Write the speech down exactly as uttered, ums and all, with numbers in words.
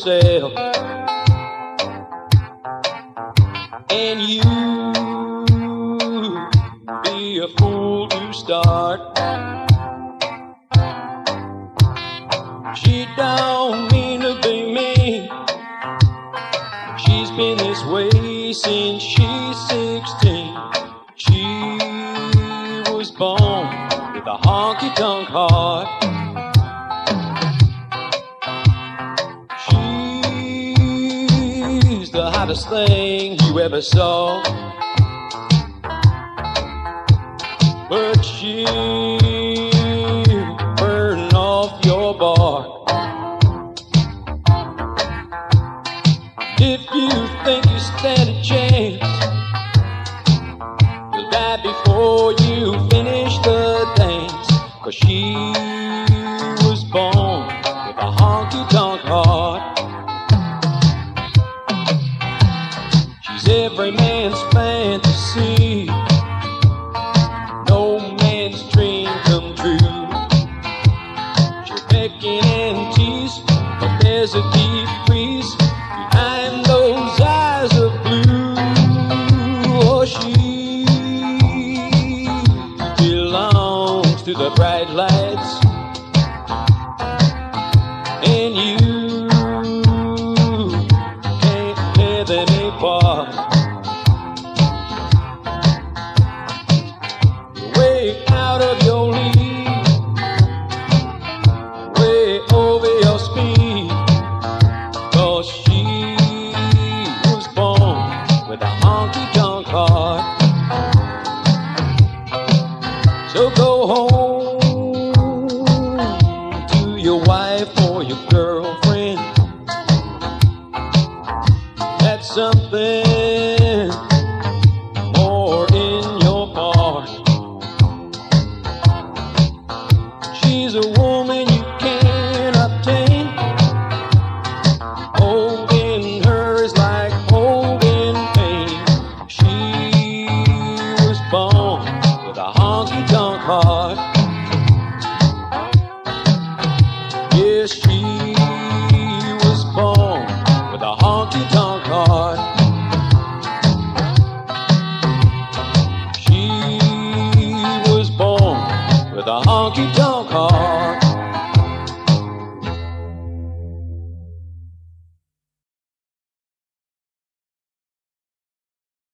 yourself, and you be a fool to start. She don't mean to be mean. She's been this way since she's sixteen. She was born with a honky tonk heart. She's the hottest thing you ever saw, but she'll burn off your bar. If you think you stand a chance, you'll die before you finish the dance. 'Cause she was born with a honky tonk heart. She's every man's fantasy, no man's dream come true. She'll beckon and tease, but there's a deep freeze behind those eyes of blue. Oh, she belongs to the bright lights, and you can't tear them apart. You're way out of your league, way over your speed, 'cause she was born with a honky tonk heart. So go home to your wife or your girlfriend. That's something